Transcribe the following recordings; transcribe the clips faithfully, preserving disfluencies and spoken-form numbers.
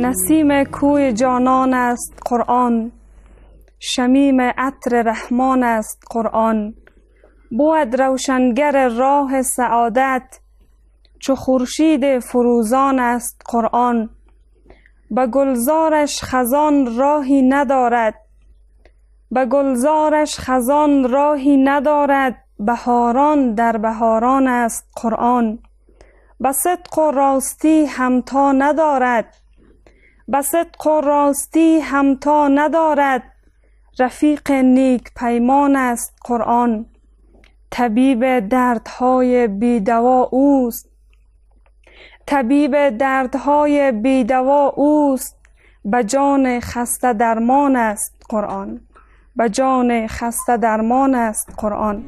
نسیم کوی جانان است قرآن، شمیم عطر رحمان است قرآن. بود روشنگر راه سعادت، چو خورشید فروزان است قرآن. به گلزارش خزان راهی ندارد، به گلزارش خزان راهی ندارد. بهاران در بهاران است قرآن. به صدق و راستی همتا ندارد، به صدق و راستی همتا ندارد. رفیق نیک پیمان است قرآن. طبیب دردهای بیدوا اوست، طبیب دردهای بیدوا اوست. به جان خسته درمان است قرآن، به جان خسته درمان است قرآن.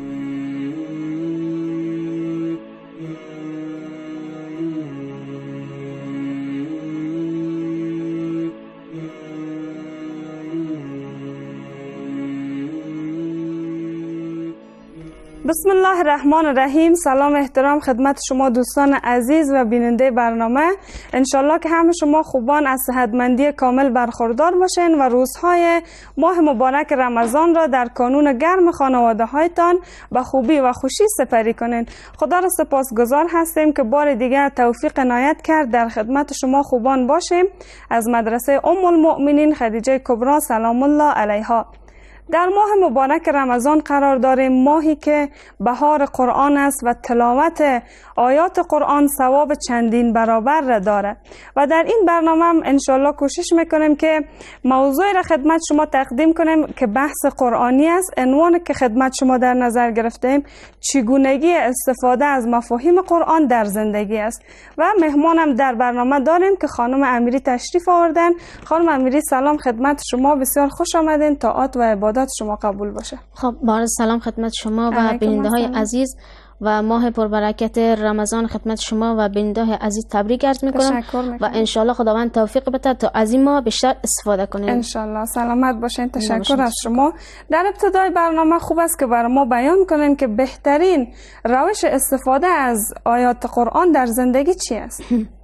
بسم الله الرحمن الرحیم. سلام احترام خدمت شما دوستان عزیز و بیننده برنامه. انشالله که همه شما خوبان از صحتمندی کامل برخوردار باشین و روزهای ماه مبارک رمضان را در کانون گرم خانواده هایتان به خوبی و خوشی سپری کنین. خدا را سپاسگزار هستیم که بار دیگر توفیق عنایت کرد در خدمت شما خوبان باشیم. از مدرسه ام المؤمنین خدیجه کبری سلام الله علیها در ماه مبارک رمضان قرار داریم، ماهی که بهار قرآن است و تلاوت آیات قرآن ثواب چندین برابر را دارد و در این برنامه هم انشالله کوشش میکنیم که موضوعی را خدمت شما تقدیم کنیم که بحث قرآنی است. عنوان که خدمت شما در نظر گرفتیم چگونگی استفاده از مفاهیم قرآن در زندگی است و مهمانم در برنامه داریم که خانم امیری تشریف آوردن. خانم امیری سلام خدمت شما، بسیار خوش آمدین. طاعات و عبادات شما قبول باشه. خب بار سلام خدمت شما و بیننده های عزیز و ماه پربرکت رمضان خدمت شما و بیننده های عزیز تبریک عرض میکنم و انشالله خداوند توفیق بده تا از این ماه بیشتر استفاده کنیم. انشالله سلامت باشین. تشکر از شما. در ابتدای برنامه خوب است که برای ما بیان کنین که بهترین روش استفاده از آیات قرآن در زندگی چی است؟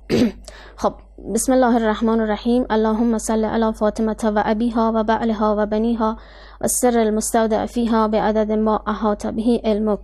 خب بسم الله الرحمن الرحیم. اللهم صل علی فاطمه و ابیها و بعلها و بنیها و سر المستودع فیها بعدد ما احاط به علمک.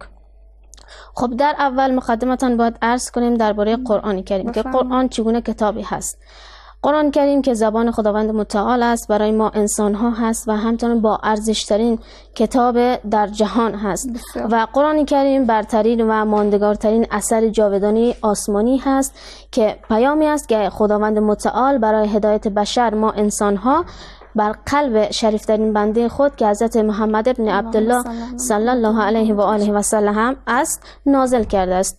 خب در اول مقدمتان باید عرض کنیم درباره قرآن کریم که قرآن چگونه کتابی هست. قرآن کریم که زبان خداوند متعال است، برای ما انسان ها هست و همچنین با ارزش ترین کتاب در جهان هست بسیار. و قرآن کریم برترین و ماندگارترین اثر جاودانی آسمانی هست که پیامی است که خداوند متعال برای هدایت بشر ما انسان ها بر قلب شریفترین بنده خود که حضرت محمد ابن عبدالله صلی الله علیه و آله و سلم است نازل کرده است.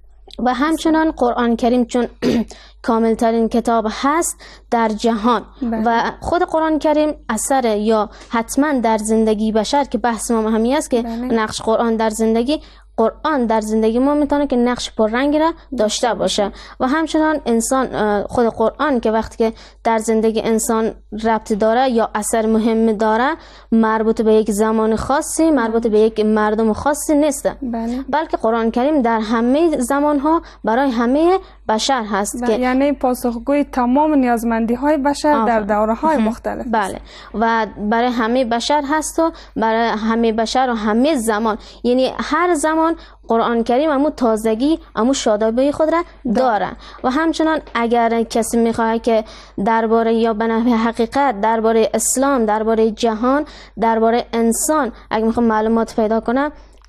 و همچنان قرآن کریم چون کامل ترین کتاب هست در جهان بله. و خود قرآن کریم اثر یا حتما در زندگی بشر که بحث ما همی است که بله. نقش قرآن در زندگی قرآن در زندگی ما میتونه که نقش پررنگی را داشته باشه و همچنان انسان خود قرآن که وقتی که در زندگی انسان ربط داره یا اثر مهم داره مربوط به یک زمان خاصی مربوط به یک مردم خاصی نیست بله. بلکه قرآن کریم در همه زمانها برای همه بشر هست بله. که یعنی پاسخگوی تمام نیازمندی های بشر آفر. در دوره های مختلف بله و برای همه بشر هست و برای همه بشر و همه زمان، یعنی هر زمان قرآن کریم امو تازگی امو شادابی خود را داره و همچنان اگر کسی میخواه که درباره یا به نحو حقیقت درباره اسلام، درباره جهان، درباره انسان اگر میخواه معلومات پیدا کنه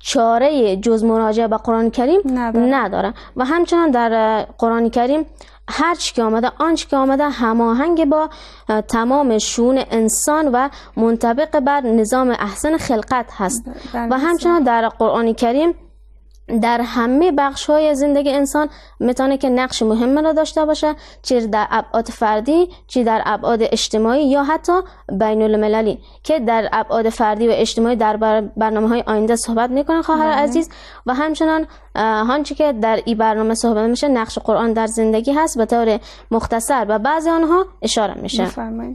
چاره جز مراجعه به قرآن کریم نداره, نداره. و همچنان در قرآن کریم هر چی که آمده آنچه که آمده هماهنگ با تمام شؤون انسان و منطبق بر نظام احسن خلقت هست و همچنان در قرآن کریم در همه بخش های زندگی انسان میتونه که نقش مهم را داشته باشه، چه در ابعاد فردی چه در ابعاد اجتماعی یا حتی بین المللی که در ابعاد فردی و اجتماعی در برنامه های آینده صحبت میکنن خواهر عزیز و همچنان هانچه که در این برنامه صحبت میشه نقش قرآن در زندگی هست به طور مختصر و بعضی آنها اشاره میشه.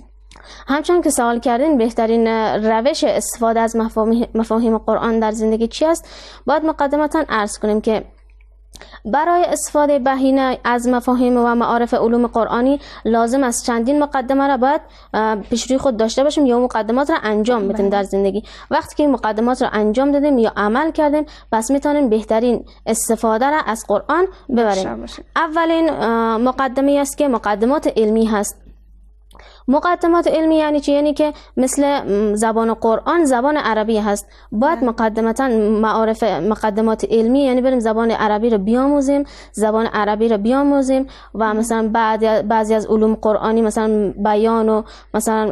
همچنان که سوال کردین بهترین روش استفاده از مفاهیم قرآن در زندگی چی است، باید مقدمتاً عرض کنیم که برای استفاده بهینه از مفاهیم و معارف علوم قرآنی لازم است چندین مقدمه را باید پیش روی خود داشته باشیم یا مقدمات را انجام بدیم در زندگی. وقتی که این مقدمات را انجام دادیم یا عمل کردیم پس میتونیم بهترین استفاده را از قرآن ببریم. اولین مقدمه است که مقدمات علمی هست. مقدمات علمی یعنی چی؟ یعنی که مثل زبان قرآن زبان عربی هست، باید مقدمتا معارف مقدمات علمی یعنی بریم زبان عربی رو بیاموزیم، زبان عربی رو بیاموزیم و مثلا بعد بعضی از علوم قرآنی مثلا بیان و مثلا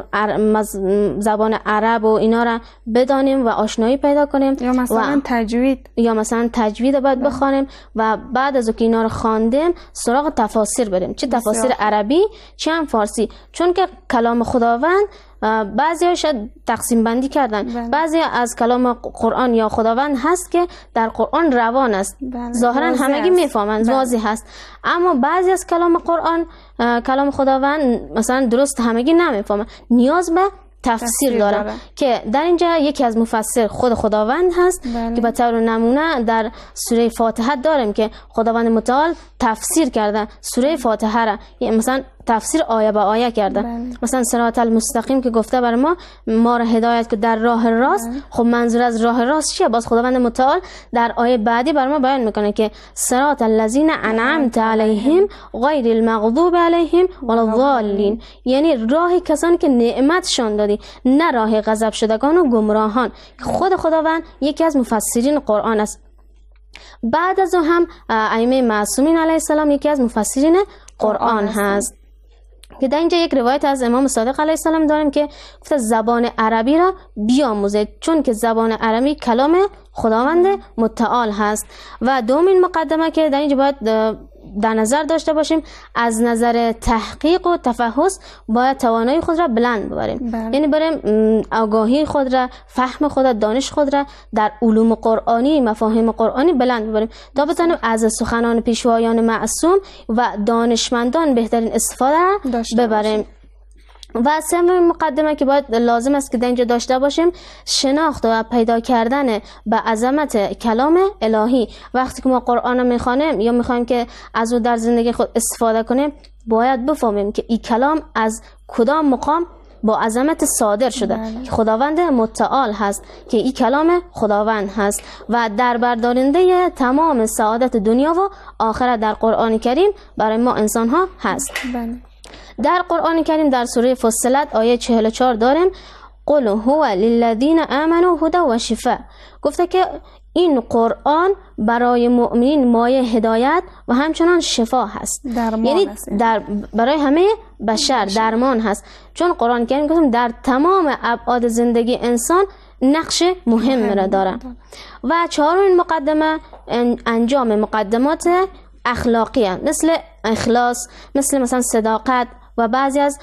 زبان عرب و اینا را بدانیم و آشنایی پیدا کنیم، یا مثلا تجوید یا مثلا تجوید باید بخوانیم و بعد از که اینا رو خواندیم سراغ تفاسیر بریم، چه تفاسیر عربی چه هم فارسی، چون که کلام خداوند بعضی شاید تقسیم بندی کردن. بله. بعضی از کلام قرآن یا خداوند هست که در قرآن روان است، بله. ظاهرا همگی میفهمند، بله. واضح هست، اما بعضی از کلام قرآن کلام خداوند مثلا درست همگی نمیفهمند، نیاز به تفسیر, تفسیر داره. داره که در اینجا یکی از مفسر خود خداوند هست. بله. که به طور نمونه در سوره فاتحه داریم که خداوند متعال تفسیر کرده سوره فاتحه را، یعنی مثلا تفسیر آیه به آیه کرده. بله. مثلا صراط المستقیم که گفته بر ما ما را هدایت که در راه راست. بله. خب منظور از راه راست چیه؟ باز خداوند متعال در آیه بعدی بر ما بیان میکنه که صراط الذین انعمت علیهم غیر المغضوب علیهم ولا الضالین، یعنی راه کسانی که نعمتشان دادی، نه راه غضب شدگان و گمراهان. خود خداوند یکی از مفسرین قرآن است. بعد از او هم ائمه معصومین علیه السلام یکی از مفسرین قرآن هست که در اینجا یک روایت از امام صادق علیه السلام داریم که گفته زبان عربی را بیاموزید، چون که زبان عربی کلام خداوند متعال هست. و دومین مقدمه که در اینجا باید در نظر داشته باشیم از نظر تحقیق و تفحص باید توانایی خود را بلند ببریم. بله. یعنی بریم آگاهی خود را، فهم خود را، دانش خود را در علوم قرآنی، مفاهیم قرآنی بلند ببریم تا بتونیم از سخنان پیشوایان معصوم و دانشمندان بهترین استفاده را ببریم. و سومین مقدمه که باید لازم است که در اینجا داشته باشیم شناخت و پیدا کردن به عظمت کلام الهی. وقتی که ما قرآن رو میخوانیم یا میخوایم که از او در زندگی خود استفاده کنیم باید بفهمیم که این کلام از کدام مقام با عظمت صادر شده. بله. که خداوند متعال هست، که این کلام خداوند هست و در بردارنده تمام سعادت دنیا و آخرت در قرآن کریم برای ما انسان ها هست. بله. در قرآن کریم در سوره فصلت آیه چهل و چهار داریم قل هو للذین آمنوا هدی و شفاء، گفته که این قرآن برای مؤمنین مایه هدایت و همچنان شفا هست، یعنی در برای همه بشر درمان هست، چون قرآن کریم گفتم در تمام ابعاد زندگی انسان نقش مهم را داره. و چهارمین مقدمه انجام مقدمات اخلاقی هست، مثل اخلاص، مثل مثلا صداقت و بعضی از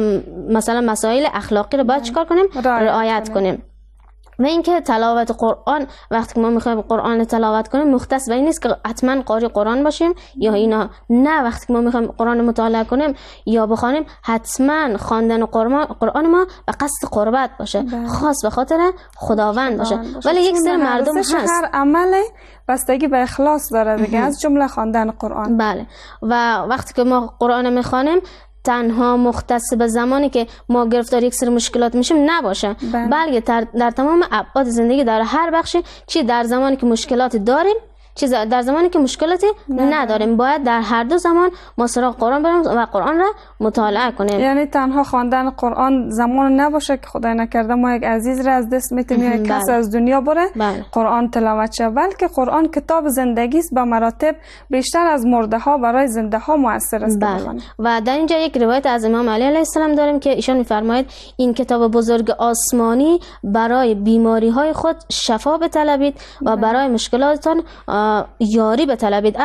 مثلا مسائل اخلاقی رو باید چیکار کنیم؟ رعایت کنیم. و اینکه تلاوت قرآن، وقتی که ما میخوایم قرآن تلاوت کنیم مختص به این نیست که حتما قاری قرآن باشیم یا اینا، نه، وقتی که ما میخوایم قرآن مطالعه کنیم یا بخوانیم حتما خواندن قرآن ما به قصد قربت باشه. بله. خاص به خاطر خداوند باشه. ولی یک سری مردم هست هر عمل بستگی به اخلاص داره دیگه، از جمله خواندن قرآن. بله. و وقتی که ما قرآن میخوانیم تنها مختص به زمانی که ما گرفتار یک سری مشکلات میشیم نباشه، بله. بلکه در, در تمام ابعاد زندگی در هر بخشی، چی در زمانی که مشکلات داریم چیز در زمانی که مشکلاتی نداریم باید در هر دو زمان ما سراغ قرآن بریم و قرآن را مطالعه کنیم. یعنی تنها خواندن قرآن زمان نباشه که خدای نکرده ما یک عزیز را از دست میتیم یا یک کس از دنیا بره. بله. قرآن تلاوت شه، بلکه قرآن کتاب زندگی است، به مراتب بیشتر از مرده ها برای زنده ها مؤثر است. بله. و در اینجا یک روایت از امام علی علیه السلام داریم که ایشان میفرماید این کتاب بزرگ آسمانی برای بیماری های خود شفا بطلبید و برای مشکلاتتان یاری بطلبید از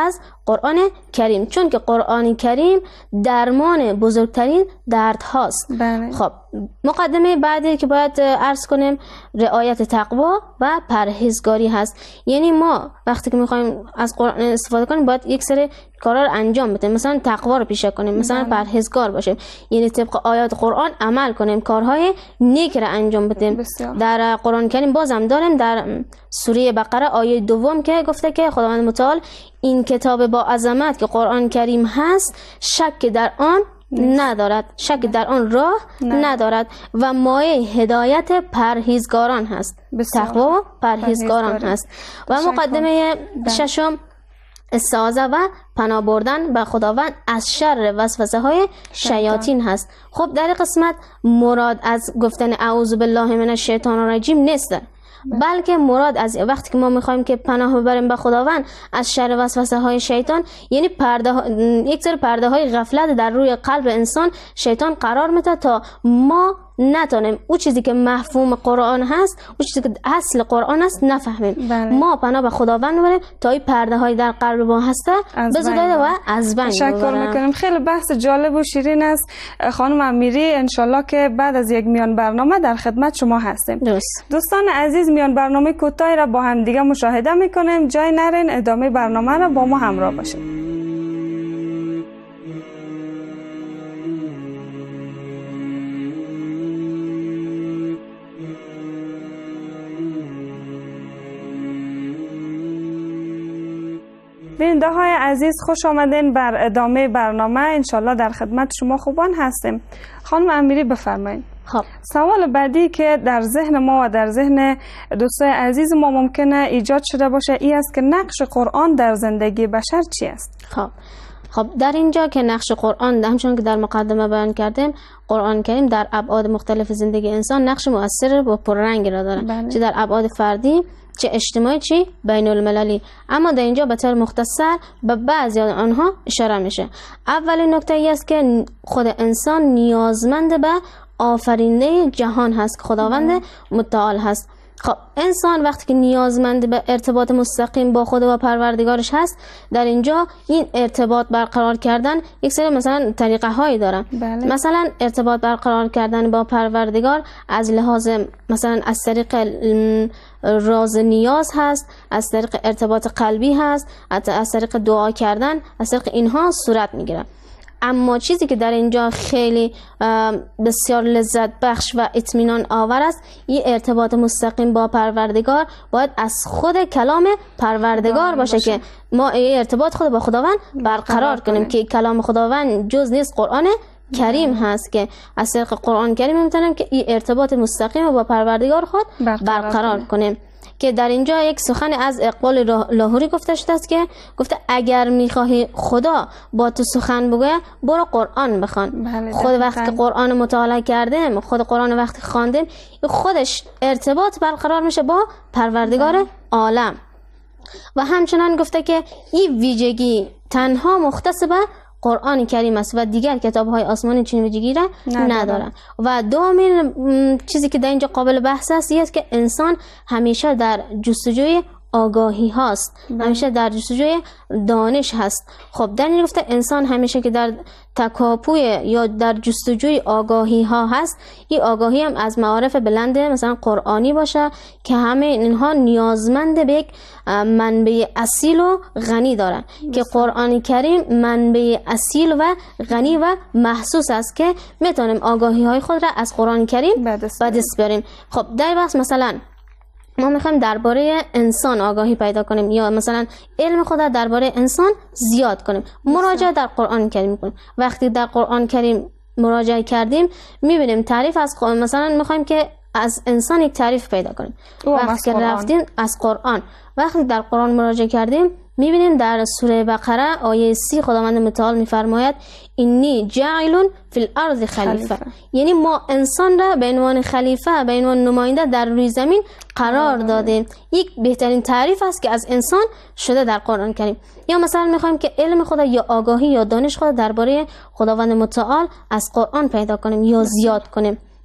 قرآن کریم، چون که قرآن کریم درمان بزرگترین درد هاست. بله. خب مقدمه بعدی که باید عرض کنیم رعایت تقوا و پرهیزگاری هست. یعنی ما وقتی که میخوایم از قرآن استفاده کنیم باید یک سری کارا رو انجام بدیم، مثلا تقوا رو پیشه کنیم، مثلا بله. پرهیزگار باشیم، یعنی طبق آیات قرآن عمل کنیم، کارهای نیک رو انجام بدیم. بسیار. در قرآن کریم بازم داریم در سوره بقره آیه دوم که گفته که خداوند متعال این کتاب با عظمت که قرآن کریم هست شک در آن ندارد، شک در آن راه نه. ندارد و مایه هدایت پرهیزگاران هست. تقوا و پرهیزگاران پرهیزگار. هست. و مقدمه ششم استعاذه و پناه بردن به خداوند از شر وسوسه های شیاطین هست. خب در قسمت مراد از گفتن اعوذ بالله من الشیطان الرجیم نیست، بلکه مراد از وقتی که ما میخوایم که پناه ببریم به خداوند از شر وسوسه های شیطان، یعنی پرده ها... یک سری پرده های غفلت در روی قلب انسان شیطان قرار میده تا ما نتونیم او چیزی که مفهوم قرآن هست، او چیزی که اصل قرآن است نفهمیم. بله. ما پناه به خداوند ببریم تا این پرده های در قلب ما هسته بزداده و از بین تشکر میکنیم. خیلی بحث جالب و شیرین است خانم امیری. انشالله که بعد از یک میان برنامه در خدمت شما هستیم. درست. دوستان عزیز، میان برنامه کوتاهی را با هم دیگه مشاهده میکنیم. جای نرین، ادامه برنامه را با ما همراه باشید. بیننده های عزیز، خوش آمدین بر ادامه برنامه. انشالله در خدمت شما خوبان هستیم. خانم امیری بفرمایید. خب سوال بعدی که در ذهن ما و در ذهن دوستای عزیز ما ممکنه ایجاد شده باشه این است که نقش قرآن در زندگی بشر چی است؟ خب خب در اینجا که نقش قرآن همچون که در مقدمه بیان کردیم، قرآن کریم در ابعاد مختلف زندگی انسان نقش مؤثر و پررنگ را داره. بله. چه در ابعاد فردی، چه اجتماعی، چه بین المللی. اما در اینجا به طور مختصر به بعضی از آنها اشاره میشه. اولین نکته ای است که خود انسان نیازمند به آفریننده جهان هست که خداوند متعال هست. خب انسان وقتی که نیازمند به ارتباط مستقیم با خود و پروردگارش هست، در اینجا این ارتباط برقرار کردن یک سری مثلا طریقه هایی داره. بله. مثلا ارتباط برقرار کردن با پروردگار از لحاظ مثلا از طریق راز نیاز هست، از طریق ارتباط قلبی هست، از طریق دعا کردن، از طریق اینها صورت میگیره. اما چیزی که در اینجا خیلی بسیار لذت بخش و اطمینان آور است، این ارتباط مستقیم با پروردگار باید از خود کلام پروردگار باشه, باشه که ما این ارتباط خود با خداوند برقرار کنیم که کلام خداوند جز نیست قرآن کریم هست که از طریق قرآن کریم میتونیم که این ارتباط مستقیم با پروردگار خود برقرار, برقرار کنیم. که در اینجا یک سخن از اقبال لاهوری گفته شده است که گفته اگر میخواهی خدا با تو سخن بگوید برو قرآن بخوان. بله. خود وقتی قرآن مطالعه کردیم، خود قرآن وقتی خواندیم، خودش ارتباط برقرار میشه با پروردگار بله. عالم. و همچنان گفته که این ویژگی تنها مختص به قرآن کریم است و دیگر کتاب‌های آسمانی چنین ویژگی را ندارند. و دومین چیزی که در اینجا قابل بحث است این است که انسان همیشه در جستجوی آگاهی هست، همیشه در جستجوی دانش هست. خب در این گفته انسان همیشه که در تکاپوی یا در جستجوی آگاهی ها هست، این آگاهی هم از معارف بلند مثلا قرآنی باشه که همه اینها نیازمند به یک منبع اصیل و غنی داره که قرآن کریم منبع اصیل و غنی و محسوس است که میتونیم آگاهی های خود را از قرآن کریم به دست بیاریم. خب در بحث مثلا ما میخوایم درباره انسان آگاهی پیدا کنیم یا مثلا علم خود درباره انسان زیاد کنیم، مراجعه در قرآن کریم میکنیم. وقتی در قرآن کریم مراجعه کردیم میبینیم تعریف از قرآن، مثلا میخوایم که از انسان یک تعریف پیدا کنیم، وقتی که رفتیم از قرآن، وقتی در قرآن مراجعه کردیم میبینیم در سوره بقره آیه سی خداوند متعال میفرماید اینی جاعل فی الارض خلیفه, خلیفه. یعنی ما انسان را به عنوان خلیفه، به عنوان نماینده در روی زمین قرار دادیم. یک بهترین تعریف است که از انسان شده در قرآن کریم. یا مثلا میخوایم که علم خدا یا آگاهی یا دانش خدا درباره خداوند متعال از قرآن پیدا کنیم یا زیاد کنیم.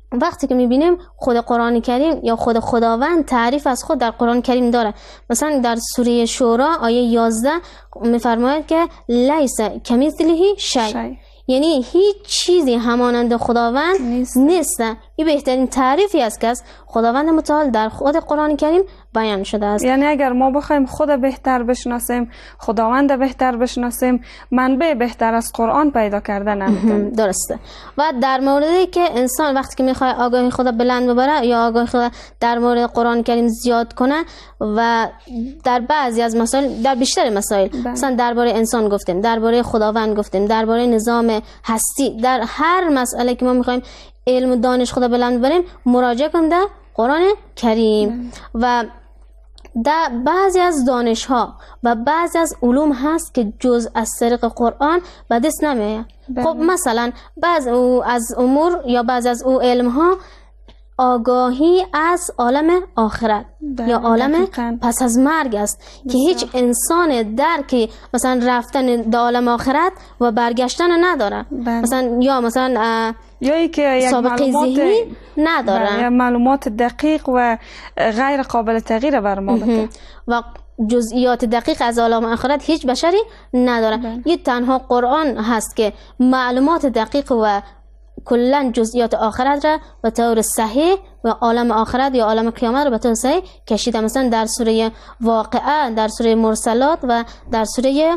وقتی که میبینیم خود قرآن کریم یا خود خداوند تعریف از خود در قرآن کریم داره. مثلا در سوره شورا آیه یازده میفرماید که لیس کمثله شیء، یعنی هیچ چیزی همانند خداوند نیست. نیست. این بهترین تعریفی است که از خداوند متعال در خود قرآن کریم بیان شده است. یعنی اگر ما بخوایم خود بهتر بشناسیم، خداوند بهتر بشناسیم، منبع بهتر از قرآن پیدا کردن نمی‌کنیم. درسته. و در موردی که انسان وقتی که میخواد آگاهی خدا بلند ببره یا آگاهی خدا در مورد قرآن کریم زیاد کنه و در بعضی از مسائل، در بیشتر مسائل، مثلا درباره انسان گفتیم، درباره خداوند گفتیم، درباره نظام هستی، در هر مسئله که ما میخوایم علم و دانش خدا بلند ببریم مراجعه کنیم در قرآن کریم. و در بعضی از دانش ها و بعضی از علوم هست که جز از طریق قرآن به دست نمیاد. خب مثلا بعض از امور یا بعض از او علم ها آگاهی از عالم آخرت یا عالم پس از مرگ است که هیچ انسان درک مثلا رفتن در عالم آخرت و برگشتن نداره. بله. مثلا یا مثلا یا ای که یک سابقه ذهنی نداره یا معلومات دقیق و غیر قابل تغییر بر ما بده و جزئیات دقیق از عالم آخرت هیچ بشری نداره. بله. یه تنها قرآن هست که معلومات دقیق و کلا جزئیات آخرت را به طور صحیح و عالم آخرت یا عالم قیامت را به طور صحیح کشیده. مثلا در سوره واقعه، در سوره مرسلات و در سوره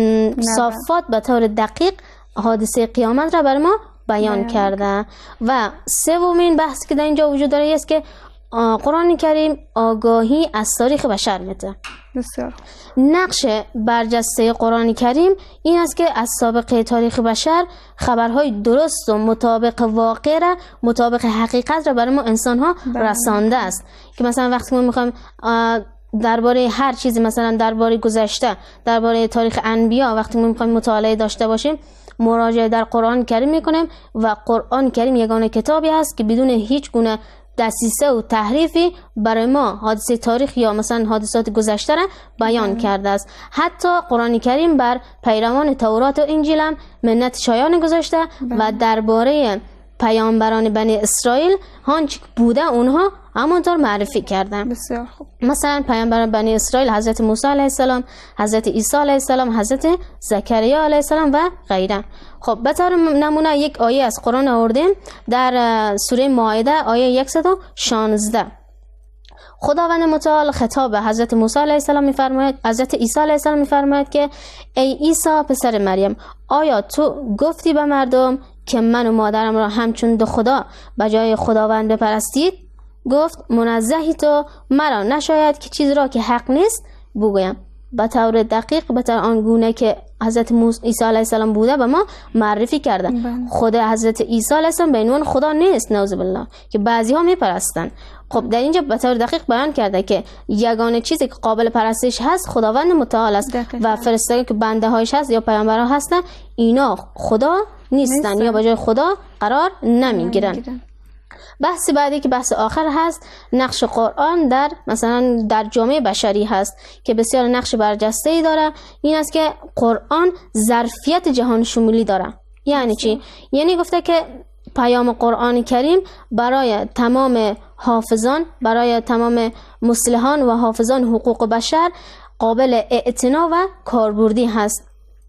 صافات به طور دقیق حادثه قیامت را بر ما بیان کرده. و سومین بحث که در اینجا وجود داره است که قرآن کریم آگاهی از تاریخ بشر میده. بسیار نقش برجسته قرآن کریم این است که از سابقه تاریخ بشر خبرهای درست و مطابق واقع را، مطابق حقیقت را برای ما انسان ها رسانده است. که مثلا وقتی ما میخوایم درباره هر چیزی، مثلا درباره گذشته، درباره تاریخ انبیا، وقتی ما میخوایم مطالعه داشته باشیم مراجعه در قرآن کریم میکنیم و قرآن کریم یگانه کتابی است که بدون هیچ گونه دسیسه و تحریفی برای ما حادثه تاریخ یا مثلا حادثات گذشته را بیان کرده است. حتی قرآن کریم بر پیروان تورات و انجیل هم منت شایان گذاشته و درباره پیامبران بنی اسرائیل هانچه بوده اونها همونطور معرفی کردن. بسیار خوب. مثلا پیامبران بنی اسرائیل حضرت موسی علیه السلام، حضرت عیسی علیه السلام، حضرت زکریا علیه السلام و غیره. خب به طور نمونه یک آیه از قرآن آوردیم در سوره مائده آیه صد و شانزده. خداوند متعال خطاب به حضرت موسی علیه السلام می‌فرماید، حضرت عیسی علیه السلام می‌فرماید که ای عیسی پسر مریم، آیا تو گفتی به مردم که من و مادرم را همچون دو خدا به جای خداوند بپرستید؟ گفت منزهی تو، مرا نشاید که چیز را که حق نیست بگویم. به طور دقیق به طور آنگونه که حضرت عیسی علیه السلام بوده به ما معرفی کرده. خود حضرت عیسی علیه السلام به عنوان خدا نیست، نعوذ بالله، که بعضی ها میپرستن. خب در اینجا به طور دقیق بیان کرده که یگانه چیزی که قابل پرستش هست خداوند متعال است و فرشتگان که بنده هایش هست یا پیامبرها هستن اینا خدا نیستن, نیستن. یا به جای خدا قرار نمیگیرن. بحث بعدی که بحث آخر هست نقش قرآن در مثلا در جامعه بشری هست که بسیار نقش برجسته‌ای داره. این است که قرآن ظرفیت جهان شمولی داره. یعنی چی؟ یعنی گفته که پیام قرآن کریم برای تمام حافظان، برای تمام مصلحان و حافظان حقوق بشر قابل اعتنا و کاربردی هست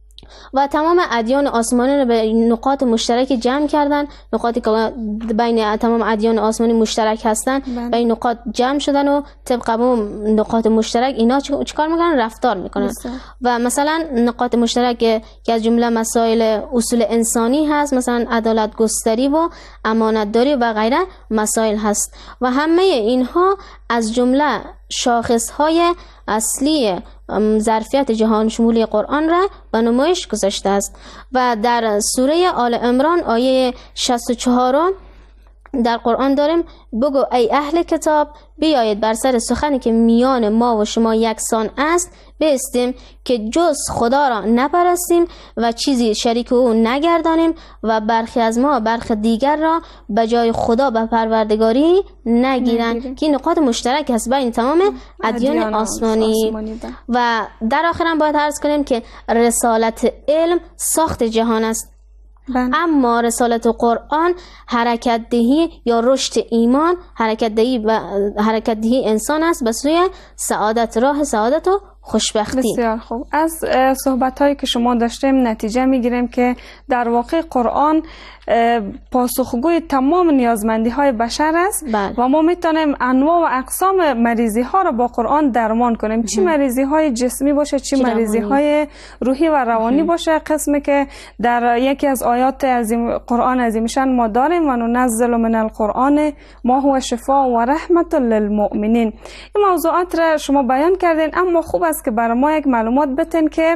و تمام ادیان آسمانی رو به نقاط مشترک جمع کردن. نقاطی که بین تمام ادیان آسمانی مشترک هستن به این نقاط جمع شدن و طبق اون نقاط مشترک اینا چیکار میکنن؟ رفتار میکنن. و مثلا نقاط مشترک که از جمله مسائل اصول انسانی هست، مثلا عدالت گستری و امانت داری و غیره مسائل هست و همه اینها از جمله شاخص های اصلی ظرفیت جهان شمولی قرآن را به نمایش گذاشته است. و در سوره آل عمران آیه شصت و چهار در قرآن داریم بگو ای اهل کتاب بیایید بر سر سخنی که میان ما و شما یکسان است بایستیم که جز خدا را نپرستیم و چیزی شریک او نگردانیم و برخی از ما برخی دیگر را به جای خدا به پروردگاری نگیرند. که نقاط مشترک است بین تمام ادیان آسمانی. و در آخر هم باید عرض کنیم که رسالت علم ساخت جهان است. بله. اما رسالت قرآن حرکت دهی یا رشد ایمان، حرکت دهی و حرکت دهی انسان است به سوی سعادت، راه سعادت و خوشبختی. بسیار خوب. از صحبت هایی که شما داشتیم نتیجه میگیریم که در واقع قرآن پاسخگوی تمام نیازمندی های بشر است. بله. و ما میتونیم انواع و اقسام مریضی ها را با قرآن درمان کنیم، چی مریضی های جسمی باشه، چی مریضی های روحی و روانی باشه. قسمی که در یکی از آیات عظیم قرآن عظیمشان ما داریم و ننزل من القرآن ما هو شفاء و رحمت للمؤمنین. این موضوعات را شما بیان کردین، اما خوب است که برای ما یک معلومات بتین که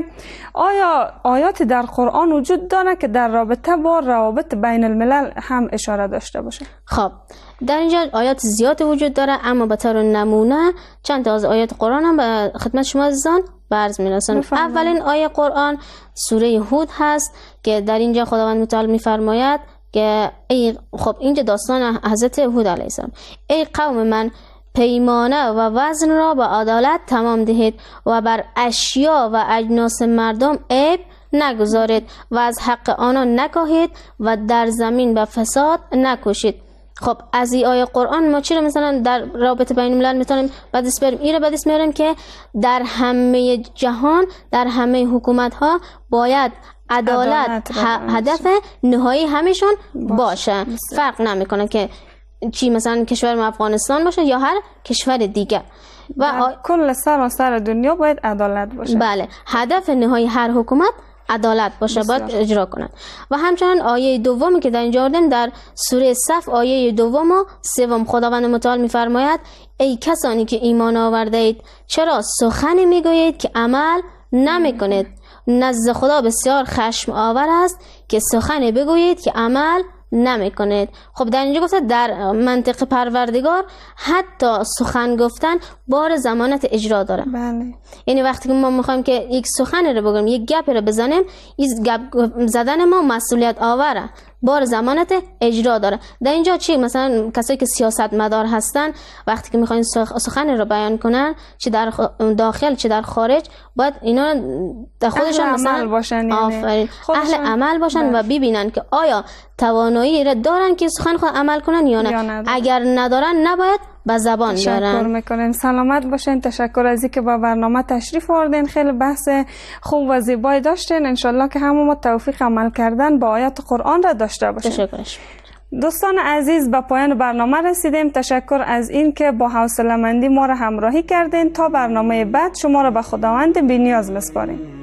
آیا آیاتی در قرآن وجود داره که در رابطه با روابط بین الملل هم اشاره داشته باشه؟ خب در اینجا آیات زیاد وجود داره، اما به طور نمونه چند تا از آیات قرآن هم به خدمت شما عزیزان عرض می‌رسانم. اولین آیه قرآن سوره هود هست که در اینجا خداوند متعال می‌فرماید که ای خب اینجا داستان حضرت هود علیه السلام، ای قوم من پیمانه و وزن را به عدالت تمام دهید و بر اشیا و اجناس مردم عیب نگذارید و از حق آنان نکاهید و در زمین به فساد نکوشید. خب از این آیه قرآن ما چی رو مثلا در رابطه بین الملل میتونیم بدست بریم؟ این رو بدست میاریم که در همه جهان، در همه حکومت ها باید عدالت, عدالت هدف نهایی همشون باشه, باشه. فرق نمیکنه که چی مثلا کشور ما افغانستان باشه یا هر کشور دیگه، و آ... کل سراسر دنیا باید عدالت باشه. بله، هدف نهایی هر حکومت عدالت باشه، باید اجرا کنند. و همچنین آیه دومی که در اینجا آوردیم در سوره صف آیه دوم و سوم خداوند متعال میفرماید ای کسانی که ایمان آورده اید چرا سخنی میگویید که عمل نمیکنید؟ نزد خدا بسیار خشم آور است که سخنی بگویید که عمل نمی کنید. خب در اینجا گفته در منطق پروردگار حتی سخن گفتن بار ضمانت اجرا داره. بله. یعنی وقتی که ما میخوایم که یک سخن رو بگیم، یک گپ رو بزنیم، این گپ زدن ما مسئولیت آوره، بار ضمانت اجرا داره. در اینجا چی مثلا کسایی که سیاست مدار هستن وقتی که میخواین سخن رو بیان کنن چه در داخل چه در خارج باید اینا در خودشون اهل مثلا عمل باشن، آفرین اهل عمل باشن و ببینن که آیا توانایی را دارن که سخن خود عمل کنن یا نه. یا اگر ندارن نباید به زبان بیارن. تشکر میکنیم. سلامت باشین. تشکر از اینکه با برنامه تشریف آوردین. خیلی بحث خوب و زیبایی داشتین. انشالله که همه ما توفیق عمل کردن با آیات قرآن را داشته باشیم. تشکرش. دوستان عزیز به پایان برنامه رسیدیم. تشکر از این که با حوصله‌مندی ما را همراهی کردین. تا برنامه بعد شما را به خداوند بی‌نیاز می‌سپاریم.